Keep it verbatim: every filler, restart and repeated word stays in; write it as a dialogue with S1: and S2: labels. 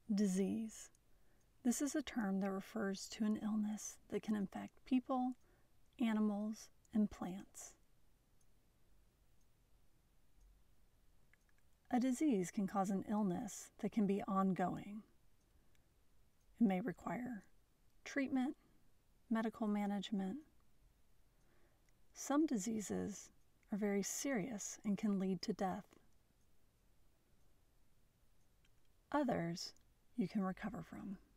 S1: Disease. This is a term that refers to an illness that can infect people, animals, and plants. A disease can cause an illness that can be ongoing. It may require treatment, medical management. Some diseases are very serious and can lead to death. Others you can recover from.